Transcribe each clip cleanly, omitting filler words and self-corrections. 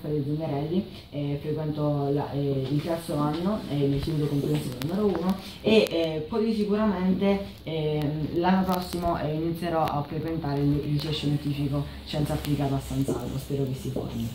Raffaele Zingarelli, frequento il terzo anno dell'istituto comprensivo numero 1 e poi sicuramente l'anno prossimo inizierò a frequentare il liceo scientifico Scienza Applicata a San Salvo, spero che si formi.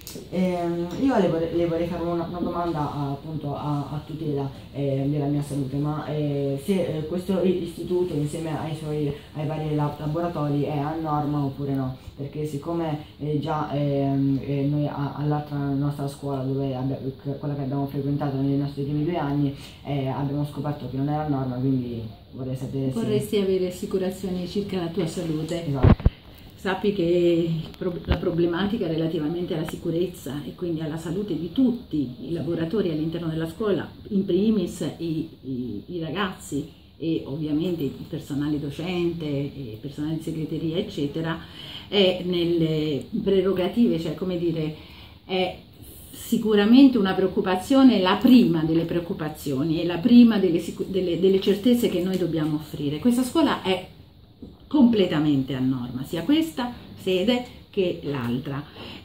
Io le vorrei fare una domanda appunto a tutela della mia salute, ma se questo istituto insieme ai vari laboratori è a norma oppure no? Perché siccome già noi all'altra nostra scuola, quella che abbiamo frequentato nei nostri primi 2 anni, abbiamo scoperto che non era a norma, quindi vorrei sapere se... Vorresti avere assicurazioni circa la tua salute. Esatto. Sappi che la problematica relativamente alla sicurezza e quindi alla salute di tutti i lavoratori all'interno della scuola, in primis i ragazzi e ovviamente il personale docente, il personale di segreteria eccetera, è nelle prerogative, cioè come dire, è sicuramente una preoccupazione, la prima delle preoccupazioni e la prima delle certezze che noi dobbiamo offrire. Questa scuola è completamente a norma, sia questa sede che l'altra.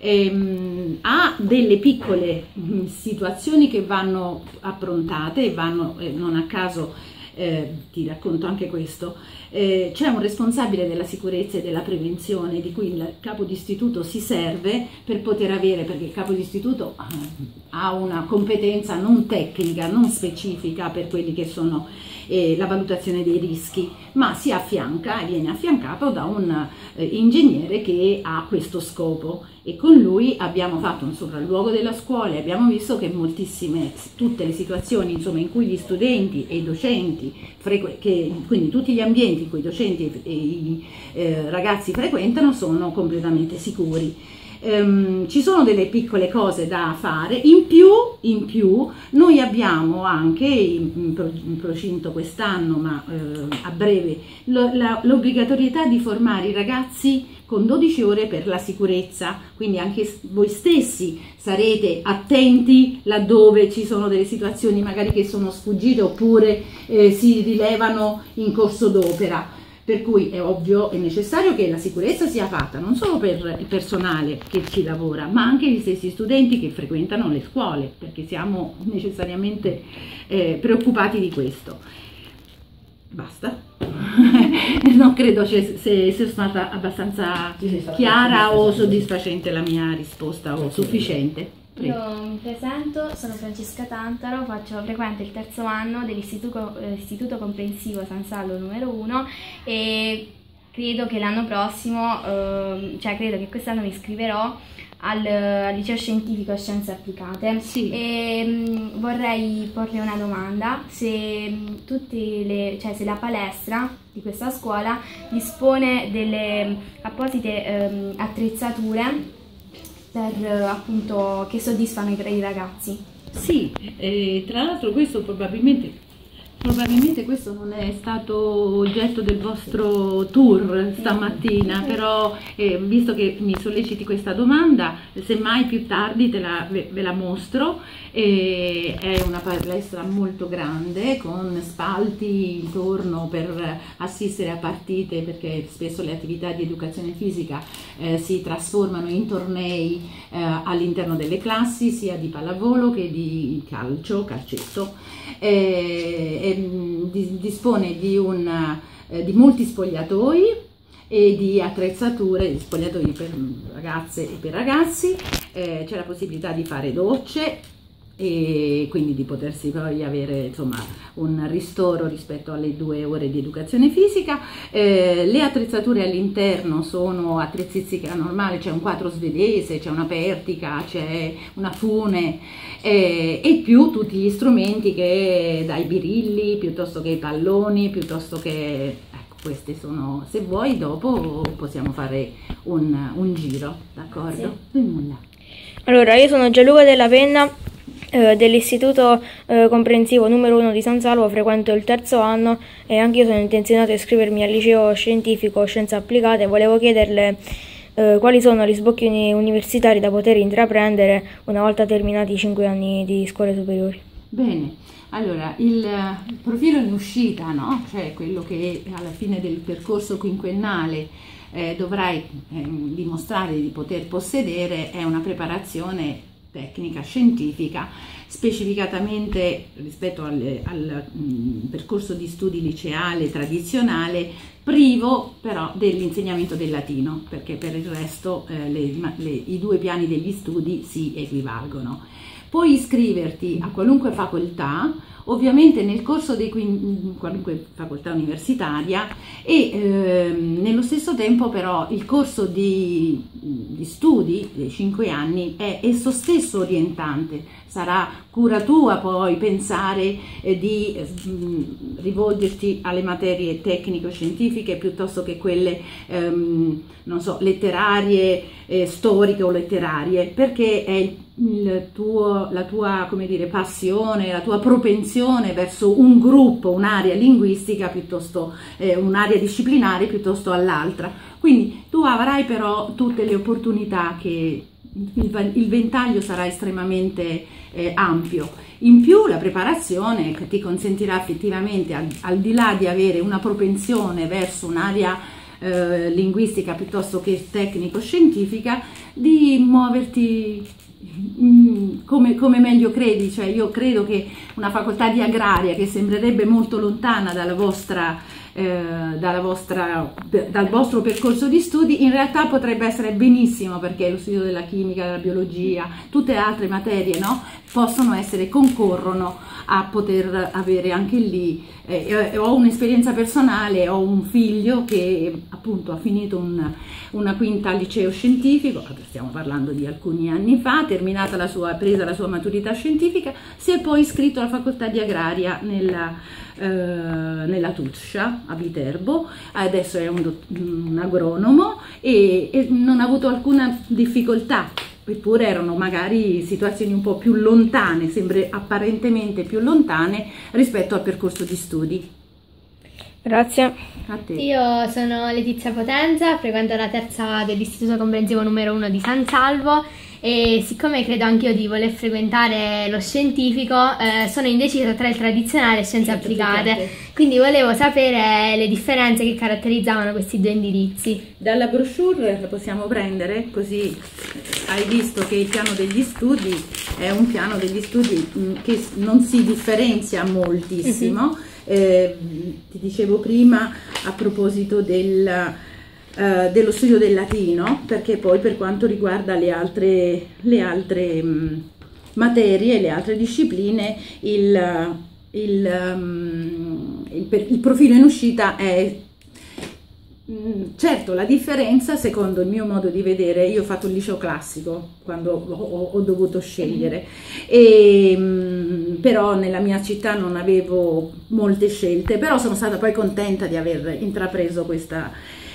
Ha delle piccole situazioni che vanno approntate e vanno, non a caso ti racconto anche questo, c'è un responsabile della sicurezza e della prevenzione di cui il capo d'istituto si serve per poter avere, perché il capo d'istituto ha una competenza non tecnica, non specifica per quelli che sono la valutazione dei rischi, ma si affianca e viene affiancato da un ingegnere che ha questo scopo, e con lui abbiamo fatto un sopralluogo della scuola e abbiamo visto che tutte le situazioni insomma, in cui gli studenti e i docenti, quindi tutti gli ambienti in cui i docenti e i ragazzi frequentano sono completamente sicuri. Ci sono delle piccole cose da fare, in più noi abbiamo anche in procinto quest'anno, ma a breve, l'obbligatorietà di formare i ragazzi con 12 ore per la sicurezza, quindi anche voi stessi sarete attenti laddove ci sono delle situazioni magari che sono sfuggite oppure si rilevano in corso d'opera. Per cui è ovvio e necessario che la sicurezza sia fatta non solo per il personale che ci lavora, ma anche gli stessi studenti che frequentano le scuole, perché siamo necessariamente preoccupati di questo. Basta. Non credo se sia stata abbastanza chiara o soddisfacente la mia risposta o sufficiente. Io mi presento, sono Francesca Tantaro, frequento il terzo anno dell'Istituto Comprensivo San Salvo numero 1 e credo che l'anno prossimo, credo che quest'anno mi iscriverò al liceo scientifico Scienze Applicate. Sì. E vorrei porle una domanda, se la palestra di questa scuola dispone delle apposite attrezzature appunto che soddisfano i ragazzi. Sì, tra l'altro questo probabilmente questo non è stato oggetto del vostro tour stamattina, però visto che mi solleciti questa domanda, semmai più tardi ve la mostro. È una palestra molto grande con spalti intorno per assistere a partite, perché spesso le attività di educazione fisica si trasformano in tornei all'interno delle classi, sia di pallavolo che di calcetto. Dispone di molti spogliatoi e di attrezzature, di spogliatoi per ragazze e per ragazzi, c'è la possibilità di fare docce e quindi di potersi poi avere insomma un ristoro rispetto alle 2 ore di educazione fisica. Le attrezzature all'interno sono attrezzistica normale, c'è un quadro svedese, c'è una pertica, c'è una fune e più tutti gli strumenti, che dai birilli piuttosto che i palloni, piuttosto che questi sono, se vuoi dopo possiamo fare un giro, d'accordo? Sì. Allora, io sono Gianluca Della Penna, dell'Istituto Comprensivo numero 1 di San Salvo, frequento il terzo anno e anche io sono intenzionato a iscrivermi al liceo scientifico Scienze Applicate. Volevo chiederle quali sono gli sbocchi universitari da poter intraprendere una volta terminati i 5 anni di scuole superiori. Bene, allora il profilo in uscita, no? Cioè quello che alla fine del percorso quinquennale dovrai dimostrare di poter possedere è una preparazione tecnica scientifica, specificatamente rispetto al percorso di studi liceale tradizionale, privo però dell'insegnamento del latino, perché per il resto i due piani degli studi si equivalgono. Puoi iscriverti a qualunque facoltà, ovviamente nel corso di qualunque facoltà universitaria, e nello stesso tempo però il corso di studi dei 5 anni è esso stesso orientante. Sarà cura tua poi pensare di rivolgerti alle materie tecnico-scientifiche piuttosto che quelle non so, letterarie, storiche o letterarie, perché è la tua, come dire, passione, la tua propensione verso un gruppo, un'area linguistica piuttosto, un'area disciplinare piuttosto all'altra. Quindi tu avrai però tutte le opportunità, che il ventaglio sarà estremamente ampio. In più la preparazione ti consentirà effettivamente, al di là di avere una propensione verso un'area linguistica piuttosto che tecnico-scientifica, di muoverti come meglio credi. Cioè, io credo che una facoltà di agraria, che sembrerebbe molto lontana dal vostro percorso di studi, in realtà potrebbe essere benissimo, perché lo studio della chimica, della biologia, tutte le altre materie, no? Concorrono a poter avere anche lì. Ho un'esperienza personale, ho un figlio che appunto ha finito una quinta al liceo scientifico, stiamo parlando di alcuni anni fa, presa la sua maturità scientifica, si è poi iscritto alla facoltà di agraria nella Tuscia a Viterbo, adesso è un agronomo e non ha avuto alcuna difficoltà. Eppure erano magari situazioni un po' più lontane, apparentemente più lontane rispetto al percorso di studi. Grazie. A te. Io sono Letizia Potenza, frequento la terza dell'Istituto Comprensivo numero 1 di San Salvo, e siccome credo anch'io di voler frequentare lo scientifico, sono indecisa tra il tradizionale e scienze applicate. Quindi volevo sapere le differenze che caratterizzavano questi due indirizzi. Dalla brochure la possiamo prendere, così hai visto che il piano degli studi è un piano degli studi che non si differenzia moltissimo. Ti dicevo prima a proposito dello studio del latino, perché poi per quanto riguarda le altre materie, le altre discipline, il profilo in uscita è certo. La differenza, secondo il mio modo di vedere, io ho fatto il liceo classico quando ho dovuto scegliere, però nella mia città non avevo molte scelte, però sono stata poi contenta di aver intrapreso questa,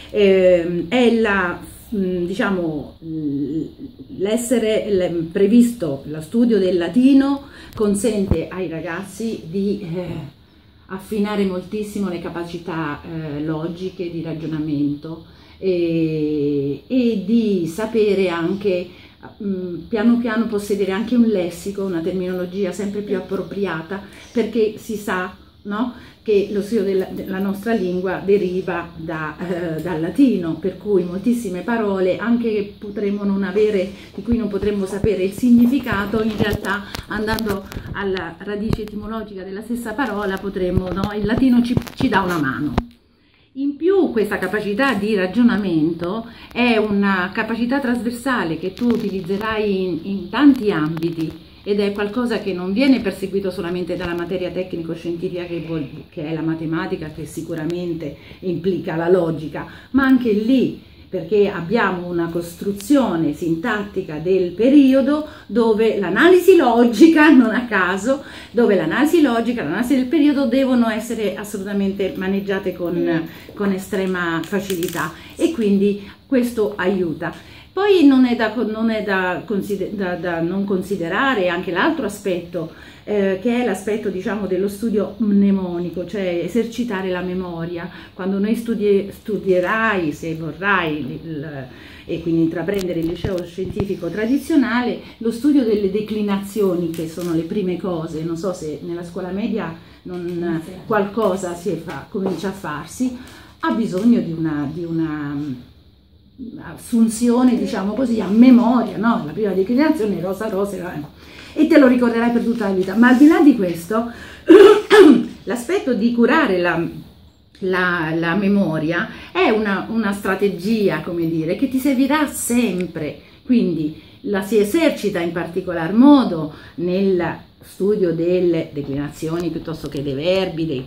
diciamo, l'essere previsto lo studio del latino consente ai ragazzi di affinare moltissimo le capacità logiche di ragionamento e di sapere anche piano piano possedere anche un lessico, una terminologia sempre più appropriata, perché si sa, no, che lo studio della nostra lingua deriva dal latino, per cui moltissime parole, anche che potremmo non avere, di cui non potremmo sapere il significato, in realtà andando alla radice etimologica della stessa parola potremmo, no, il latino ci dà una mano. In più questa capacità di ragionamento è una capacità trasversale che tu utilizzerai in tanti ambiti, ed è qualcosa che non viene perseguito solamente dalla materia tecnico-scientifica che è la matematica, che sicuramente implica la logica, ma anche lì, perché abbiamo una costruzione sintattica del periodo dove l'analisi logica, non a caso, dove l'analisi logica e l'analisi del periodo devono essere assolutamente maneggiate con estrema facilità, e quindi questo aiuta. Poi non è da non considerare anche l'altro aspetto, che è l'aspetto, diciamo, dello studio mnemonico, cioè esercitare la memoria. Quando noi studierai, se vorrai, e quindi intraprendere il liceo scientifico tradizionale, lo studio delle declinazioni, che sono le prime cose, non so se nella scuola media qualcosa comincia a farsi, ha bisogno di assunzione, diciamo così, a memoria, no? La prima declinazione rosa rosa, e te lo ricorderai per tutta la vita. Ma al di là di questo, l'aspetto di curare la memoria è una strategia, come dire, che ti servirà sempre, quindi la si esercita in particolar modo nel studio delle declinazioni piuttosto che dei verbi,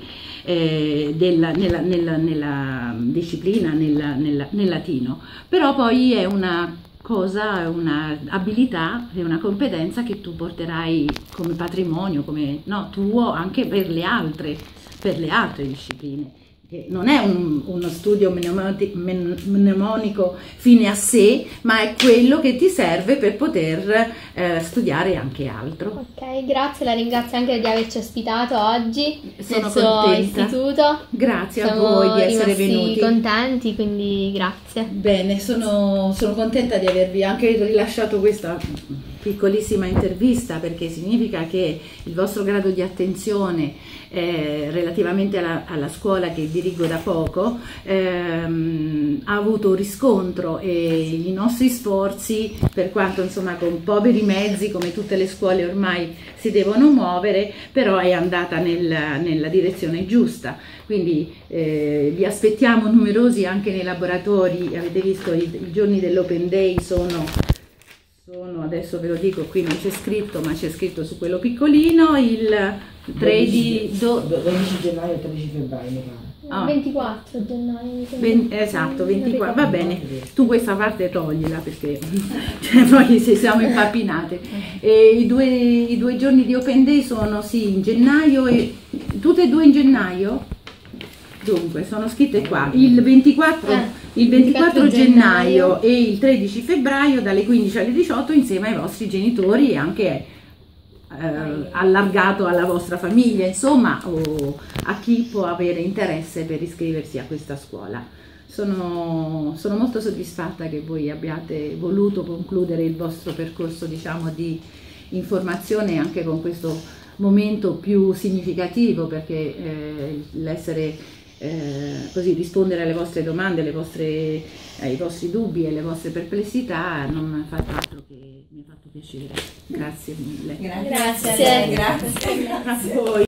nella disciplina, nel latino, però poi è una cosa, è un'abilità, è una competenza che tu porterai come patrimonio, come tuo, anche per le altre discipline. Che non è uno studio mnemonico fine a sé, ma è quello che ti serve per poter studiare anche altro. Ok, grazie, la ringrazio anche di averci ospitato oggi Sono nel suo contenta. istituto. Grazie a voi di essere venuti. Siamo contenti, quindi grazie. Bene, sono contenta di avervi anche rilasciato questa piccolissima intervista, perché significa che il vostro grado di attenzione relativamente alla scuola che dirigo da poco ha avuto riscontro, e i nostri sforzi, per quanto insomma con poveri mezzi come tutte le scuole ormai si devono muovere, però è andata nella direzione giusta. Quindi vi aspettiamo numerosi anche nei laboratori. Avete visto i giorni dell'Open Day sono, adesso ve lo dico, qui non c'è scritto, ma c'è scritto su quello piccolino, il 12 gennaio e 13 febbraio mi pare. 24 gennaio. Esatto, 24, va bene, tu questa parte toglila perché cioè, poi siamo impappinate. E i due giorni di Open Day sono sì in gennaio, e tutte e due in gennaio. Dunque, sono scritte qua, il 24 gennaio e il 13 febbraio dalle 15 alle 18 insieme ai vostri genitori e anche allargato alla vostra famiglia, insomma, o a chi può avere interesse per iscriversi a questa scuola. Sono molto soddisfatta che voi abbiate voluto concludere il vostro percorso, diciamo, di informazione anche con questo momento più significativo, perché l'essere così, rispondere alle vostre domande, ai vostri dubbi e alle vostre perplessità non fa altro che mi ha fatto piacere. Grazie mille. Grazie. A voi.